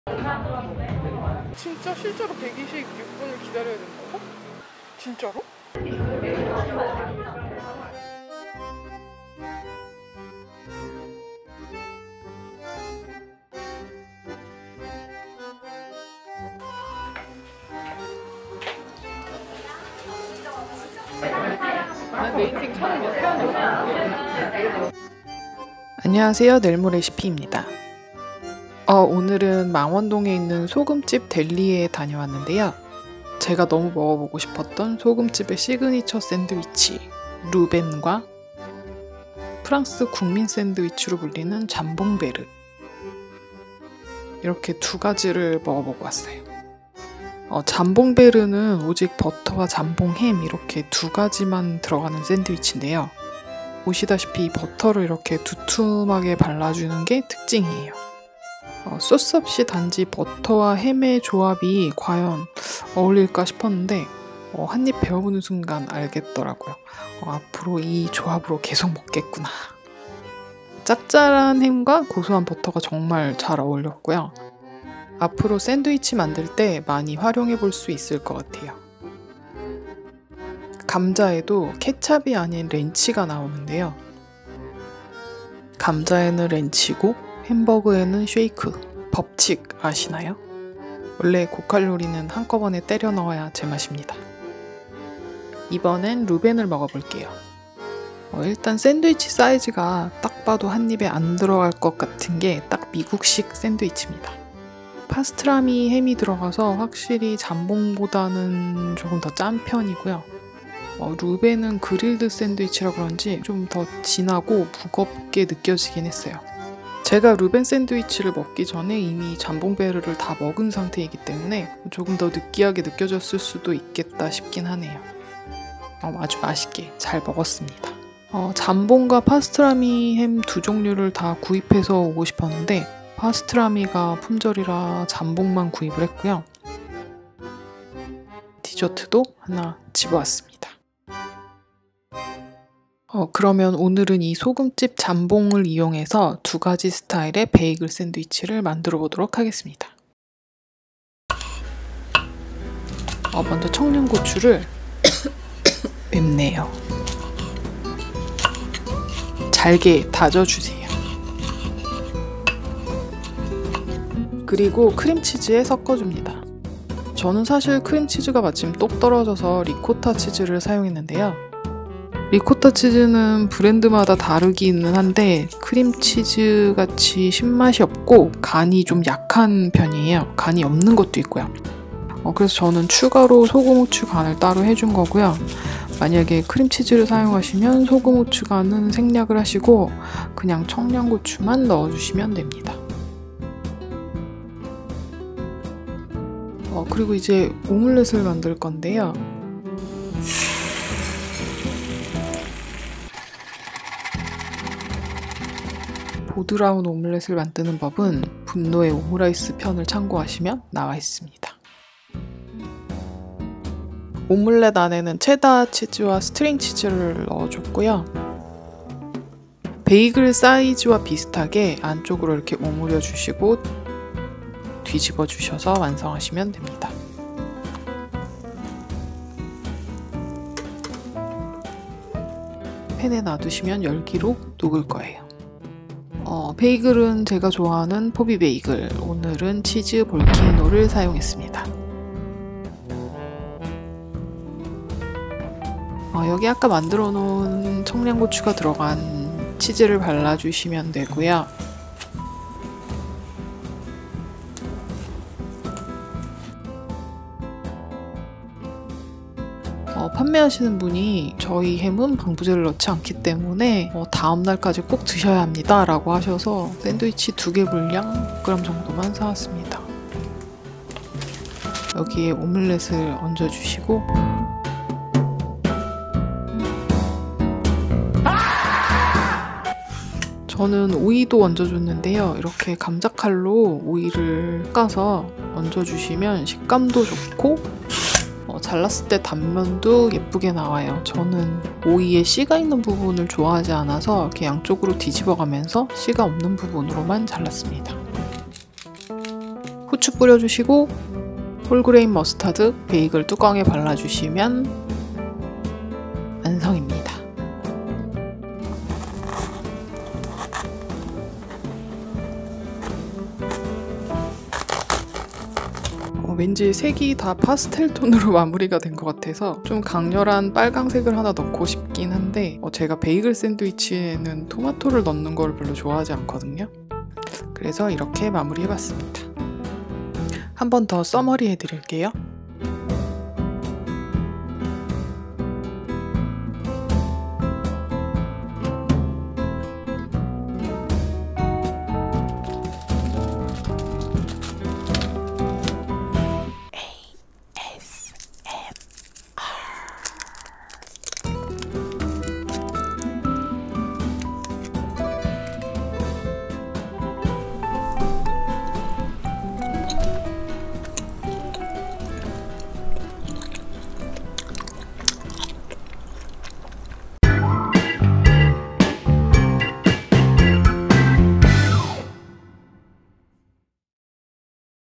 진짜 실제로 126분을 기다려야 된다고? 진짜로? 안녕하세요, 넬모 레시피입니다. 오늘은 망원동에 있는 소금집 델리에 다녀왔는데요. 제가 너무 먹어보고 싶었던 소금집의 시그니처 샌드위치 루벤과 프랑스 국민 샌드위치로 불리는 잠봉베르, 이렇게 두 가지를 먹어보고 왔어요. 잠봉베르는 오직 버터와 잠봉햄 이렇게 두 가지만 들어가는 샌드위치인데요. 보시다시피 버터를 이렇게 두툼하게 발라주는 게 특징이에요. 소스 없이 단지 버터와 햄의 조합이 과연 어울릴까 싶었는데 한 입 베어보는 순간 알겠더라고요. 앞으로 이 조합으로 계속 먹겠구나. 짭짤한 햄과 고소한 버터가 정말 잘 어울렸고요. 앞으로 샌드위치 만들 때 많이 활용해 볼 수 있을 것 같아요. 감자에도 케찹이 아닌 렌치가 나오는데요. 감자에는 렌치고 햄버거에는 쉐이크, 법칙 아시나요? 원래 고칼로리는 한꺼번에 때려 넣어야 제맛입니다. 이번엔 루벤을 먹어볼게요. 일단 샌드위치 사이즈가 딱 봐도 한 입에 안 들어갈 것 같은 게 딱 미국식 샌드위치입니다. 파스트라미 햄이 들어가서 확실히 잠봉보다는 조금 더 짠 편이고요. 루벤은 그릴드 샌드위치라 그런지 좀 더 진하고 무겁게 느껴지긴 했어요. 제가 루벤 샌드위치를 먹기 전에 이미 잠봉베르를 다 먹은 상태이기 때문에 조금 더 느끼하게 느껴졌을 수도 있겠다 싶긴 하네요. 아주 맛있게 잘 먹었습니다. 잠봉과 파스트라미 햄 두 종류를 다 구입해서 오고 싶었는데 파스트라미가 품절이라 잠봉만 구입을 했고요. 디저트도 하나 집어왔습니다. 그러면 오늘은 이 소금집 잠봉을 이용해서 두 가지 스타일의 베이글 샌드위치를 만들어 보도록 하겠습니다. 먼저 청양고추를 맵네요. 잘게 다져주세요. 그리고 크림치즈에 섞어줍니다. 저는 사실 크림치즈가 마침 똑 떨어져서 리코타 치즈를 사용했는데요. 리코타 치즈는 브랜드마다 다르기는 한데 크림치즈 같이 신맛이 없고 간이 좀 약한 편이에요. 간이 없는 것도 있고요. 그래서 저는 추가로 소금후추 간을 따로 해준 거고요. 만약에 크림치즈를 사용하시면 소금후추 간은 생략을 하시고 그냥 청양고추만 넣어주시면 됩니다. 그리고 이제 오믈렛을 만들 건데요. 보드라운 오믈렛을 만드는 법은 분노의 오므라이스 편을 참고하시면 나와 있습니다. 오믈렛 안에는 체다 치즈와 스트링 치즈를 넣어줬고요. 베이글 사이즈와 비슷하게 안쪽으로 이렇게 오므려 주시고 뒤집어 주셔서 완성하시면 됩니다. 팬에 놔두시면 열기로 녹을 거예요. 베이글은 제가 좋아하는 포비 베이글, 오늘은 치즈 볼케이노를 사용했습니다. 여기 아까 만들어 놓은 청양고추가 들어간 치즈를 발라주시면 되고요. 판매하시는 분이 저희 햄은 방부제를 넣지 않기 때문에 다음날까지 꼭 드셔야 합니다 라고 하셔서 샌드위치 2개 분량 6g 정도만 사왔습니다. 여기에 오믈렛을 얹어주시고 저는 오이도 얹어줬는데요. 이렇게 감자칼로 오이를 깎아서 얹어주시면 식감도 좋고 잘랐을 때 단면도 예쁘게 나와요. 저는 오이에 씨가 있는 부분을 좋아하지 않아서 이렇게 양쪽으로 뒤집어 가면서 씨가 없는 부분으로만 잘랐습니다. 후추 뿌려주시고 홀그레인 머스타드 베이글 뚜껑에 발라주시면 완성입니다. 왠지 색이 다 파스텔 톤으로 마무리가 된 것 같아서 좀 강렬한 빨강색을 하나 넣고 싶긴 한데 제가 베이글 샌드위치에는 토마토를 넣는 걸 별로 좋아하지 않거든요. 그래서 이렇게 마무리해봤습니다. 한 번 더 써머리 해드릴게요.